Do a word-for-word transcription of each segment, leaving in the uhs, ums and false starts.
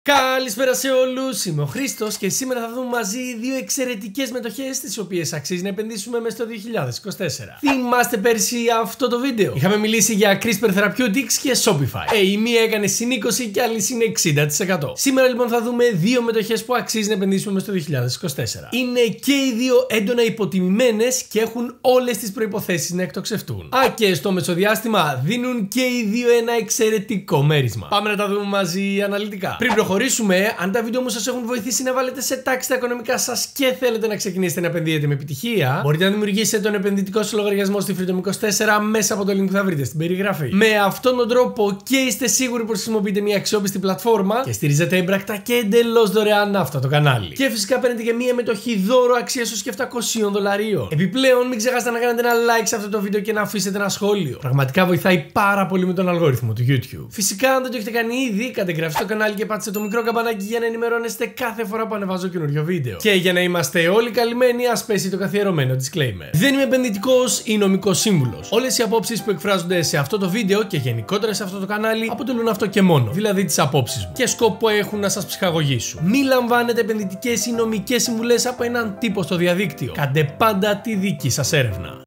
Καλησπέρα σε όλους, είμαι ο Χρήστος και σήμερα θα δούμε μαζί δύο εξαιρετικές μετοχές τις οποίες αξίζει να επενδύσουμε μέσα στο δύο χιλιάδες είκοσι τέσσερα. Θυμάστε πέρσι αυτό το βίντεο? Είχαμε μιλήσει για CRISPR Therapeutics και Shopify. Ε, η μία έκανε συν είκοσι και άλλη συν εξήντα τοις εκατό. Σήμερα λοιπόν θα δούμε δύο μετοχές που αξίζει να επενδύσουμε μέσα στο δύο χιλιάδες είκοσι τέσσερα. Είναι και οι δύο έντονα υποτιμημένες και έχουν όλες τις προϋποθέσεις να εκτοξευτούν. Α, και στο μεσοδιάστημα δίνουν και οι δύο ένα εξαιρετικό μέρισμα. Πάμε να τα δούμε μαζί αναλυτικά. Πριν προχωρήσουμε, αν τα βίντεο μου σας έχουν βοηθήσει να βάλετε σε τάξη τα οικονομικά σας και θέλετε να ξεκινήσετε να επενδύετε με επιτυχία, μπορείτε να δημιουργήσετε τον επενδυτικό σας λογαριασμό στη Freedom είκοσι τέσσερα μέσα από το link που θα βρείτε στην περιγραφή. Με αυτόν τον τρόπο και είστε σίγουροι πως χρησιμοποιείτε μια αξιόπιστη πλατφόρμα και στηρίζετε έμπρακτα και εντελώς δωρεάν αυτό το κανάλι. Και φυσικά παίρνετε και μια μετοχή δώρο αξίας ως και επτακόσια δολαρίων. Επιπλέον, μην ξεχάσετε να κάνετε ένα like σε αυτό το βίντεο και να αφήσετε ένα σχόλιο. Πραγματικά βοηθάει πάρα πολύ με τον αλγόριθμο του YouTube. Φυσικά, αν δεν το έχετε κάνει ήδη, κάντε εγγραφή στο κανάλι και πάτσε το μικρό καμπανάκι για να ενημερώνεστε κάθε φορά που ανεβάζω καινούριο βίντεο. Και για να είμαστε όλοι καλυμμένοι, ας πέσει το καθιερωμένο disclaimer. Δεν είμαι επενδυτικός ή νομικός σύμβουλος. Όλες οι απόψεις που εκφράζονται σε αυτό το βίντεο και γενικότερα σε αυτό το κανάλι αποτελούν αυτό και μόνο, δηλαδή τις απόψεις μου, και σκοπό έχουν να σας ψυχαγωγήσουν. Μην λαμβάνετε επενδυτικές ή νομικές συμβουλές από έναν τύπο στο διαδίκτυο. Κάντε πάντα τη δική σας έρευνα.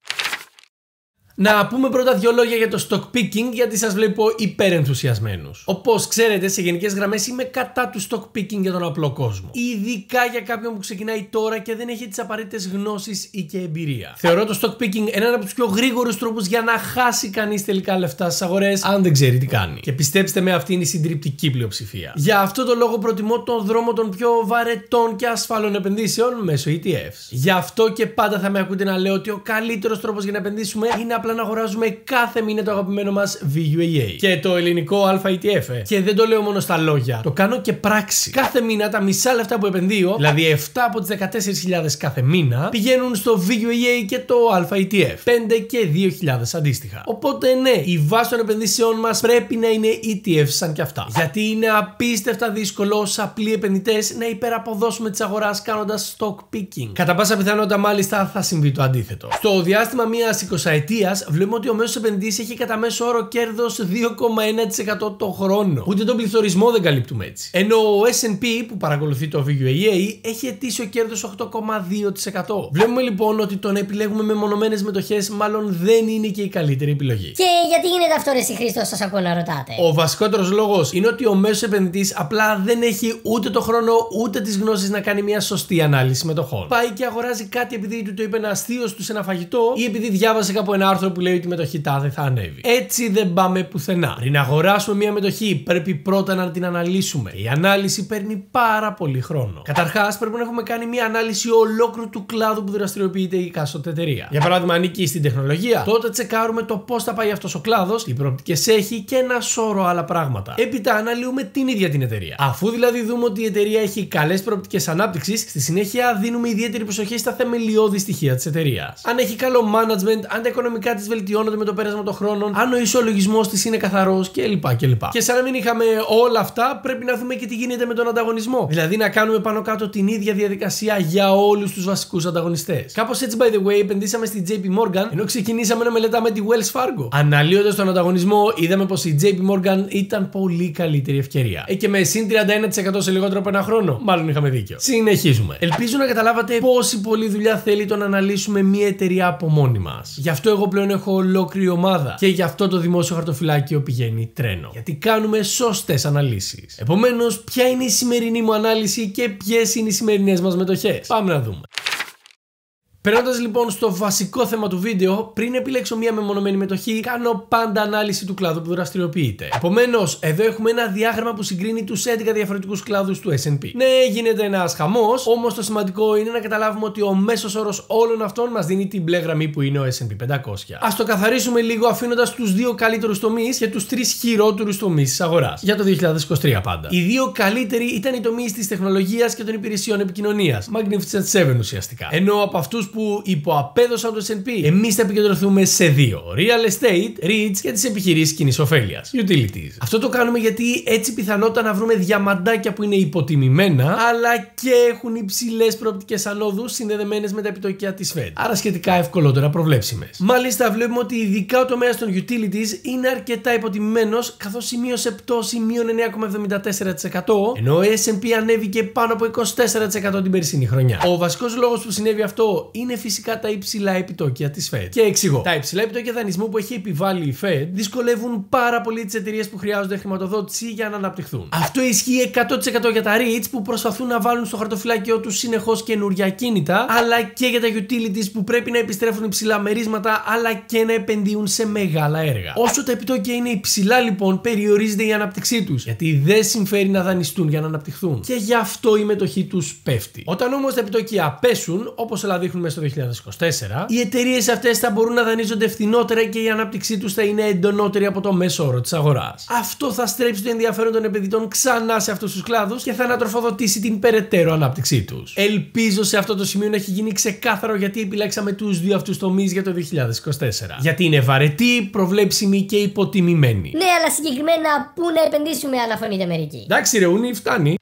Να πούμε πρώτα δύο λόγια για το stock picking, γιατί σας βλέπω υπερενθουσιασμένους. Όπως ξέρετε, σε γενικές γραμμές είμαι κατά του stock picking για τον απλό κόσμο. Ειδικά για κάποιον που ξεκινάει τώρα και δεν έχει τις απαραίτητες γνώσεις ή και εμπειρία. Θεωρώ το stock picking έναν από τους πιο γρήγορους τρόπους για να χάσει κανείς τελικά λεφτά στις αγορές, αν δεν ξέρει τι κάνει. Και πιστέψτε με, αυτή είναι η συντριπτική πλειοψηφία. Για αυτό το λόγο προτιμώ τον δρόμο των πιο βαρετών και ασφαλών επενδύσεων μέσω ι τι εφς. Γι' αυτό και πάντα θα με ακούτε να λέω ότι ο καλύτερος τρόπος για να επενδύσουμε είναι απλά να αγοράζουμε κάθε μήνα το αγαπημένο μας βι γιου έι έι και το ελληνικό Α ι τι εφ. Ε. Και δεν το λέω μόνο στα λόγια, το κάνω και πράξη. Κάθε μήνα τα μισά λεφτά που επενδύω, δηλαδή επτά από τις δεκατέσσερις χιλιάδες κάθε μήνα, πηγαίνουν στο βι γιου έι έι και το Α ι τι εφ. πέντε και δύο χιλιάδες αντίστοιχα. Οπότε ναι, η βάση των επενδύσεων μας πρέπει να είναι ι τι εφ σαν κι αυτά. Γιατί είναι απίστευτα δύσκολο ως απλοί επενδυτές να υπεραποδώσουμε τις αγοράς κάνοντας stock picking. Κατά πάσα πιθανότητα μάλιστα θα συμβεί το αντίθετο. Στο διάστημα μιας εικοσαετίας βλέπουμε ότι ο μέσος επενδυτής έχει κατά μέσο όρο κέρδος δύο κόμμα ένα τοις εκατό το χρόνο. Ούτε τον πληθωρισμό δεν καλύπτουμε έτσι. Ενώ ο ες εντ πι που παρακολουθεί το βι γιου έι έι έχει ετήσιο κέρδος οκτώ κόμμα δύο τοις εκατό. Βλέπουμε λοιπόν ότι το να επιλέγουμε μεμονωμένες μετοχές μάλλον δεν είναι και η καλύτερη επιλογή. Και γιατί γίνεται αυτό, ρε εσύ Χρήστο, σας ακούω να ρωτάτε? Ο βασικότερος λόγος είναι ότι ο μέσος επενδυτής απλά δεν έχει ούτε το χρόνο ούτε τις γνώσεις να κάνει μια σωστή ανάλυση μετοχών. Πάει και αγοράζει κάτι επειδή του το είπε ένα αστείος του σε ένα φαγητό ή επειδή διάβασε κάπου ένα άρθρο που λέει ότι η μετοχή τάδε θα ανέβει. Έτσι δεν πάμε πουθενά. Πριν αγοράσουμε μια μετοχή, πρέπει πρώτα να την αναλύσουμε. Η ανάλυση παίρνει πάρα πολύ χρόνο. Καταρχάς, πρέπει να έχουμε κάνει μια ανάλυση ολόκληρου του κλάδου που δραστηριοποιείται η εκάστοτε εταιρεία. Για παράδειγμα, ανήκει στην τεχνολογία. Τότε τσεκάρουμε το πώς θα πάει αυτός ο κλάδος, τι προοπτικές έχει και ένα σώρο άλλα πράγματα. Έπειτα, αναλύουμε την ίδια την εταιρεία. Αφού δηλαδή δούμε ότι η εταιρεία έχει καλές προοπτικές ανάπτυξης, στη συνέχεια δίνουμε ιδιαίτερη προσοχή στα θεμελιώδη στοιχεία της εταιρείας. Αν έχει καλό management, αν τα οικονομικά της βελτιώνονται με το πέρασμα των χρόνων, αν ο ισολογισμός της είναι καθαρός κλπ. κλπ. Και σαν να μην είχαμε όλα αυτά, πρέπει να δούμε και τι γίνεται με τον ανταγωνισμό. Δηλαδή να κάνουμε πάνω κάτω την ίδια διαδικασία για όλους τους βασικούς ανταγωνιστές. Κάπως έτσι, by the way, επενδύσαμε στη τζέι πι Morgan ενώ ξεκινήσαμε να μελετάμε τη Wells Fargo. Αναλύοντας τον ανταγωνισμό, είδαμε πως η τζέι πι Morgan ήταν πολύ καλύτερη ευκαιρία. Ε, και με συν τριάντα ένα τοις εκατό σε λιγότερο από ένα χρόνο, μάλλον είχαμε δίκιο. Συνεχίζουμε. Ελπίζω να καταλάβατε πόση πολλή δουλειά θέλει το να αναλύσουμε μια εταιρεία από μόνοι μας. Γι' αυτό εγώ πλέον έχω ολόκληρη ομάδα και γι' αυτό το δημόσιο χαρτοφυλάκιο πηγαίνει τρένο. Γιατί κάνουμε σωστές αναλύσεις. Επομένως, ποια είναι η σημερινή μου ανάλυση και ποιες είναι οι σημερινές μας μετοχές? Πάμε να δούμε. Περνώντας λοιπόν στο βασικό θέμα του βίντεο, πριν επιλέξω μία μεμονωμένη μετοχή, κάνω πάντα ανάλυση του κλάδου που δραστηριοποιείται. Επομένως, εδώ έχουμε ένα διάγραμμα που συγκρίνει τους έντεκα διαφορετικούς κλάδους του ες εντ πι. Ναι, γίνεται ένας χαμός, όμως το σημαντικό είναι να καταλάβουμε ότι ο μέσος όρος όλων αυτών μας δίνει την μπλε γραμμή που είναι ο ες εντ πι πεντακόσια. Ας το καθαρίσουμε λίγο αφήνοντας τους δύο καλύτερους τομείς και τους τρεις χειρότερους τομείς της αγοράς. Για το δύο χιλιάδες είκοσι τρία πάντα. Οι δύο καλύτεροι ήταν οι τομείς της τεχνολογίας και των υπηρεσιών επικοινωνίας. Magnificent Seven ουσιαστικά. Ενώ από αυτούς που υποαπέδωσαν το ες εντ πι, εμείς θα επικεντρωθούμε σε δύο: real estate, REITs και τις επιχειρήσεις κοινής ωφέλειας, utilities. Αυτό το κάνουμε γιατί έτσι πιθανότητα να βρούμε διαμαντάκια που είναι υποτιμημένα, αλλά και έχουν υψηλές προοπτικές ανόδου συνδεδεμένες με τα επιτόκια της Fed. Άρα σχετικά ευκολότερα προβλέψιμες. Μάλιστα, βλέπουμε ότι ειδικά ο τομέας των utilities είναι αρκετά υποτιμημένος, καθώς σημείωσε πτώση μείον εννέα κόμμα εβδομήντα τέσσερα τοις εκατό, ενώ ο ες εντ πι ανέβηκε πάνω από είκοσι τέσσερα τοις εκατό την περσινή χρονιά. Ο βασικός λόγος που συνέβη αυτό είναι φυσικά τα υψηλά επιτόκια της Fed. Και εξηγώ. Τα υψηλά επιτόκια δανεισμού που έχει επιβάλει η Fed δυσκολεύουν πάρα πολύ τις εταιρείες που χρειάζονται χρηματοδότηση για να αναπτυχθούν. Αυτό ισχύει εκατό τοις εκατό για τα REITs που προσπαθούν να βάλουν στο χαρτοφυλάκιό τους συνεχώς καινούργια ακίνητα, αλλά και για τα utilities που πρέπει να επιστρέφουν υψηλά μερίσματα, αλλά και να επενδύουν σε μεγάλα έργα. Όσο τα επιτόκια είναι υψηλά, λοιπόν, περιορίζεται η ανάπτυξή τους, γιατί δεν συμφέρει να δανειστούν για να αναπτυχθούν. Και γι' αυτό η μετοχή τους πέφτει. Όταν όμως τα επιτόκια πέσουν, όπως όλα δείχνουν μέσα στο δύο χιλιάδες είκοσι τέσσερα, οι εταιρείες αυτές θα μπορούν να δανείζονται φθηνότερα και η ανάπτυξή τους θα είναι εντονότερη από το μέσο όρο της αγοράς. Αυτό θα στρέψει το ενδιαφέρον των επενδυτών ξανά σε αυτούς τους κλάδους και θα ανατροφοδοτήσει την περαιτέρω ανάπτυξή τους. Ελπίζω σε αυτό το σημείο να έχει γίνει ξεκάθαρο γιατί επιλέξαμε τους δύο αυτούς τομείς για το δύο χιλιάδες είκοσι τέσσερα. Γιατί είναι βαρετοί, προβλέψιμοι και υποτιμημένοι. Ναι, αλλά συγκεκριμένα πού να επενδύσουμε, αναφωνείτε μερικοί. Εντάξει, ρε Ούνι, φτάνει.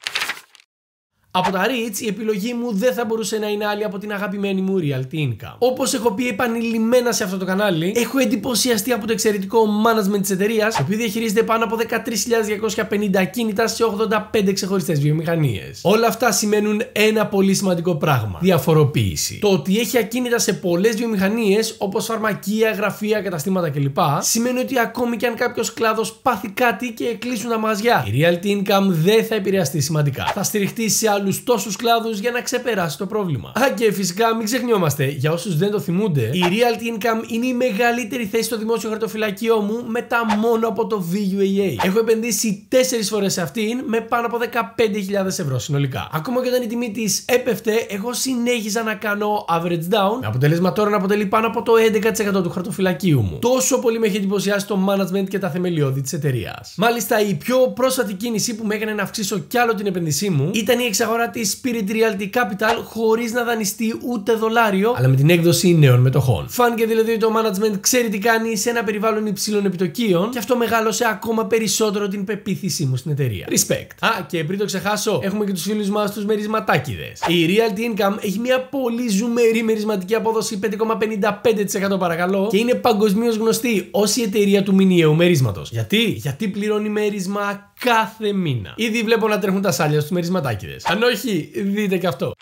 Από τα REITs η επιλογή μου δεν θα μπορούσε να είναι άλλη από την αγαπημένη μου Realty Income. Όπως έχω πει επανειλημμένα σε αυτό το κανάλι, έχω εντυπωσιαστεί από το εξαιρετικό management της εταιρείας, το οποίο διαχειρίζεται πάνω από δεκατρείς χιλιάδες διακόσια πενήντα ακίνητα σε ογδόντα πέντε ξεχωριστές βιομηχανίες. Όλα αυτά σημαίνουν ένα πολύ σημαντικό πράγμα: διαφοροποίηση. Το ότι έχει ακίνητα σε πολλές βιομηχανίες, όπως φαρμακεία, γραφεία, καταστήματα κλπ., σημαίνει ότι ακόμη και αν κάποιος κλάδος πάθει κάτι και κλείσουν τα μαγαζιά, η Realty Income δεν θα επηρεαστεί σημαντικά. Θα στηριχτεί σε άλλους τόσους κλάδους για να ξεπεράσει το πρόβλημα. Α, και φυσικά μην ξεχνιόμαστε, για όσους δεν το θυμούνται, η Realty Income είναι η μεγαλύτερη θέση στο δημόσιο χαρτοφυλακείο μου μετά μόνο από το βι γιου έι έι. Έχω επενδύσει τέσσερις φορές σε αυτήν με πάνω από δεκαπέντε χιλιάδες ευρώ συνολικά. Ακόμα και όταν η τιμή της έπεφτε, εγώ συνέχιζα να κάνω average down, με αποτέλεσμα τώρα να αποτελεί πάνω από το έντεκα τοις εκατό του χαρτοφυλακίου μου. Τόσο πολύ με έχει εντυπωσιάσει το management και τα θεμελιώδη της εταιρείας. Μάλιστα, η πιο πρόσφατη κίνηση που με έκανε να αυξήσω κι άλλο την επένδυσή μου ήταν η εξαγορά τη Spirit Realty Capital χωρίς να δανειστεί ούτε δολάριο, αλλά με την έκδοση νέων μετοχών. Φάνηκε δηλαδή ότι το management ξέρει τι κάνει σε ένα περιβάλλον υψηλών επιτοκίων και αυτό μεγάλωσε ακόμα περισσότερο την πεποίθησή μου στην εταιρεία. Respect. Α, και πριν το ξεχάσω, έχουμε και τους φίλους μας τους μερισματάκηδες. Η Realty Income έχει μια πολύ ζουμερή μερισματική απόδοση πέντε κόμμα πενήντα πέντε τοις εκατό παρακαλώ και είναι παγκοσμίως γνωστή ως η εταιρεία του μηνιαίου μερίσματος. Γιατί? Γιατί πληρώνει μέρισμα κάθε μήνα. Ήδη βλέπω να τρέχουν τα σάλια στους μερισματάκηδες. Αν όχι, δείτε και αυτό.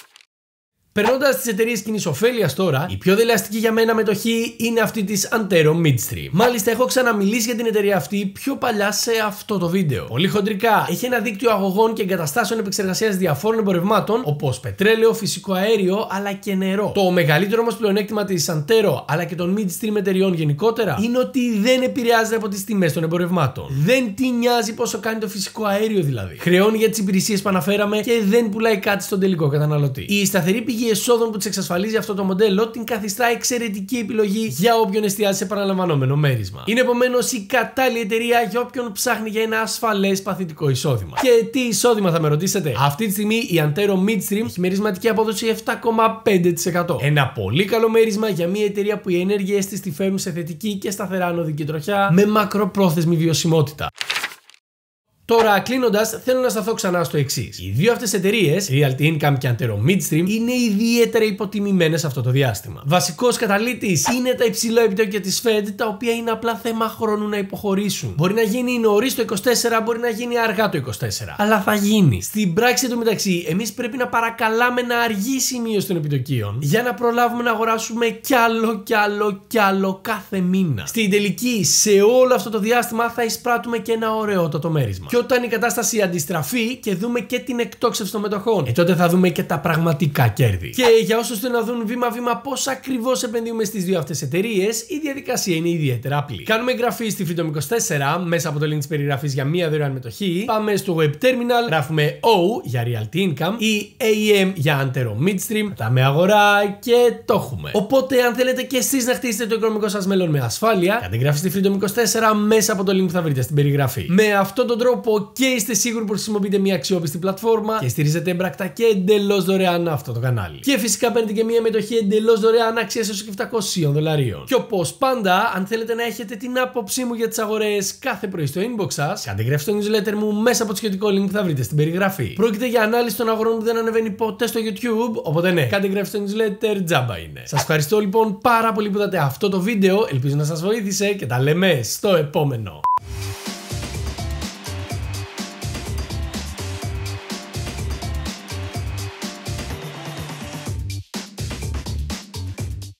Περνώντας στις εταιρείες κοινής ωφέλειας τώρα, η πιο δελεαστική για μένα μετοχή είναι αυτή της Antero Midstream. Μάλιστα, έχω ξαναμιλήσει για την εταιρεία αυτή πιο παλιά σε αυτό το βίντεο. Πολύ χοντρικά, έχει ένα δίκτυο αγωγών και εγκαταστάσεων επεξεργασίας διαφόρων εμπορευμάτων, όπως πετρέλαιο, φυσικό αέριο αλλά και νερό. Το μεγαλύτερο όμως πλεονέκτημα της Antero αλλά και των Midstream εταιρεών γενικότερα είναι ότι δεν επηρεάζεται από τις τιμές των εμπορευμάτων. Δεν τη νοιάζει πόσο κάνει το φυσικό αέριο δηλαδή. Χρεώνει για τις υπηρεσίες που αναφέραμε και δεν πουλάει κάτι στον τελικό καταναλωτή. Η σταθερή πηγή εσόδων που της εξασφαλίζει αυτό το μοντέλο την καθιστά εξαιρετική επιλογή για όποιον εστιάζει σε επαναλαμβανόμενο μέρισμα. Είναι επομένως η κατάλληλη εταιρεία για όποιον ψάχνει για ένα ασφαλές παθητικό εισόδημα. Και τι εισόδημα θα με ρωτήσετε? Αυτή τη στιγμή η Antero Midstream έχει μερισματική απόδοση επτά κόμμα πέντε τοις εκατό. Ένα πολύ καλό μέρισμα για μια εταιρεία που οι ενέργειες της τη φέρνουν σε θετική και σταθερά ανωδική τροχιά με μακροπρόθεσμη βιωσιμότητα. Τώρα, κλείνοντας, θέλω να σταθώ ξανά στο εξής. Οι δύο αυτές εταιρείες, Realty Income και Antero Midstream, είναι ιδιαίτερα υποτιμημένες αυτό το διάστημα. Βασικός καταλήτης είναι τα υψηλά επιτόκια της Fed, τα οποία είναι απλά θέμα χρόνου να υποχωρήσουν. Μπορεί να γίνει νωρίς το είκοσι τέσσερα, μπορεί να γίνει αργά το είκοσι τέσσερα. Αλλά θα γίνει. Στην πράξη εντωμεταξύ, εμείς πρέπει να παρακαλάμε να αργήσει η μείωση των επιτοκίων για να προλάβουμε να αγοράσουμε κι άλλο κι άλλο κι άλλο κάθε μήνα. Στην τελική, σε όλο αυτό το διάστημα θα εισπράττουμε και ένα ωραιότατο μέρισμα. Και όταν η κατάσταση αντιστραφεί και δούμε και την εκτόξευση των μετοχών, ε, τότε θα δούμε και τα πραγματικά κέρδη. Και για όσους θέλουν να δουν βήμα-βήμα πώς ακριβώς επενδύουμε στις δύο αυτές εταιρείες, η διαδικασία είναι ιδιαίτερα απλή. Κάνουμε εγγραφή στη Freedom είκοσι τέσσερα μέσα από το link της περιγραφής για μία δωρεάν μετοχή. Πάμε στο web terminal, γράφουμε O για Realty Income ή έι εμ για Antero Midstream, πατάμε αγορά και το έχουμε. Οπότε, αν θέλετε και εσείς να χτίσετε το οικονομικό σας μέλλον με ασφάλεια, κάντε εγγραφή στη Freedom είκοσι τέσσερα μέσα από το link που θα βρείτε στην περιγραφή. Με αυτόν τον τρόπο τρόπο και είστε σίγουροι πως χρησιμοποιείτε μια αξιόπιστη πλατφόρμα και στηρίζετε έμπρακτα και εντελώς δωρεάν αυτό το κανάλι. Και φυσικά παίρνετε και μια μετοχή εντελώς δωρεάν αξίας έως και επτακόσια δολαρίων. Και όπως πάντα, αν θέλετε να έχετε την άποψή μου για τις αγορές κάθε πρωί στο inbox σας, κάντε εγγραφή στο newsletter μου μέσα από το σχετικό link που θα βρείτε στην περιγραφή. Πρόκειται για ανάλυση των αγορών που δεν ανεβαίνει ποτέ στο YouTube, οπότε ναι, κάντε εγγραφή στο newsletter, τζάμπα είναι. Σας ευχαριστώ λοιπόν πάρα πολύ που είδατε αυτό το βίντεο, ελπίζω να σας βοήθησε και τα λέμε στο επόμενο.